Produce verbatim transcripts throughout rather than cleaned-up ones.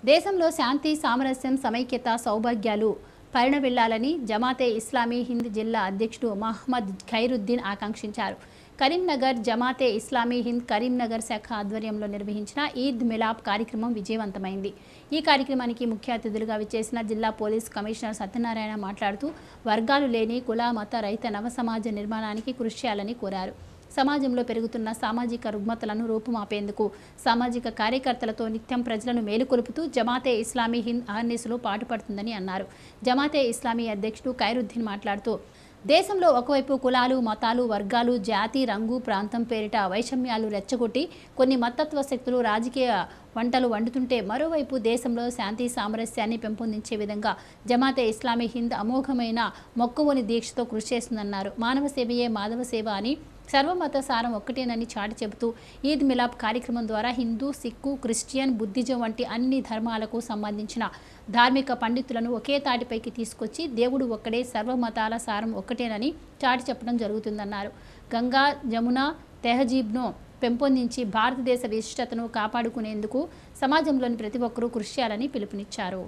దేశంలో శాంతి సామరస్యం సమైక్యత సౌభాగ్యాలు పరిణవిల్లాలని జమాతే ఇస్లామీ హింద్ జిల్లా అధ్యక్షుడు మహమ్మద్ ఖైరుద్దీన్ ఆకాంక్షించారు. కరీంనగర్ జమాతే ఇస్లామీ హింద్ కరీంనగర్ శాఖ ఆధ్వర్యంలో నిర్వహించిన ఈద్ మిలాప్ కార్యక్రమం విజయవంతమైంది. ఈ కార్యక్రమానికి ముఖ్య అతిథులుగా విచ్చేసిన జిల్లా పోలీస్ కమిషనర్ సత్యనారాయణ మాట్లాడుతూ వర్గాలు లేని కుల మత రహిత నవ సమాజ నిర్మాణానికి కృషి చేయాలని కోరారు. సమాజంలో పెరుగుతున్న సామాజిక రుగ్మతలను రూపుమాపేందుకు సామాజిక కార్యకర్తలతో నిత్యం ప్రజలను మేలుకొలుపుతూ జమాతే ఇస్లామీ హింద్ అహర్నిశలు పాటుపడుతుందని అన్నారు. జమాతే ఇస్లామీ అధ్యక్షుడు ఖైరుద్దీన్ మాట్లాడుతూ దేశంలో ఒకవైపు కులాలు మతాలు వర్గాలు జాతి రంగు ప్రాంతం పేరిట వైషమ్యాలు రెచ్చగొట్టి కొన్ని మతత్వ శక్తులు రాజకీయ వంటలు వండుతుంటే మరోవైపు దేశంలో శాంతి సామరస్యాన్ని పెంపొందించే విధంగా జమాతే ఇస్లామీ హింద్ అమోఘమైన మొక్కువని దీక్షతో కృషి చేస్తుందన్నారు. మానవ సేవయే మాధవ సేవ అని సర్వమత సారం ఒక్కటేనని చాటి చెబుతూ ఈద్ మిలాప్ కార్యక్రమం ద్వారా హిందూ సిక్కు క్రిస్టియన్ బుద్ధిజం వంటి అన్ని ధర్మాలకు సంబంధించిన ధార్మిక పండితులను ఒకే తాటిపైకి తీసుకొచ్చి దేవుడు ఒక్కడే సర్వమతాల సారం ఒక్కటేనని చాటి చెప్పడం జరుగుతుందన్నారు. గంగా జమున తెహజీబ్ను పెంపొందించి భారతదేశ విశిష్టతను కాపాడుకునేందుకు సమాజంలోని ప్రతి ఒక్కరూ కృషి చేయాలని పిలుపునిచ్చారు.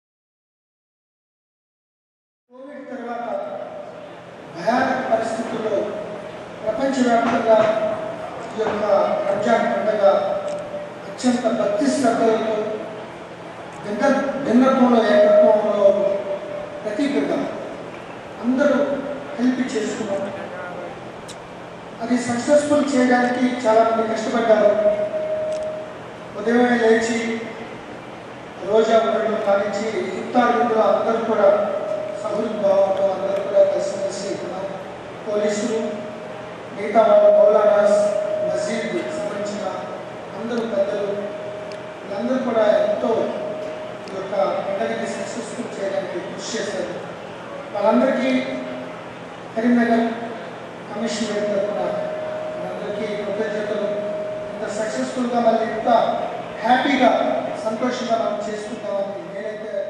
ప్రపంచవ్యాప్తంగా ఈ యొక్క రంజాన్ పండుగ అత్యంత భక్తి శ్రద్ధలతో భిన్న భిన్నత్వంలో ఏకత్వంలో ప్రతీకగా అందరూ హెల్ప్ చేసుకున్నాం. అది సక్సెస్ఫుల్ చేయడానికి చాలామంది కష్టపడ్డారు. ఉదయమే లేచి రోజా ఉండడం కానించి ఇఫ్తార్ విందులో అందరూ కూడా సహృద్భావంతో అందరూ కూడా కలిసిమెలిసి ఉన్నాం. పోలీసులు మిగతా వాళ్ళు మౌలానాస్ మసీద్ సంబంధించిన అందరూ పెద్దలు వీళ్ళందరూ కూడా ఎంతో ఈ యొక్క పండుగని సక్సెస్ఫుల్ చేయడానికి కృషి చేశారు. వాళ్ళందరికీ కరీంనగర్ కమిషనర్ తరఫున వాళ్ళందరికీ కృతజ్ఞతలు. ఇంత సక్సెస్ఫుల్గా మళ్ళీ ఇంత హ్యాపీగా సంతోషంగా మనం చేసుకుంటామని నేనైతే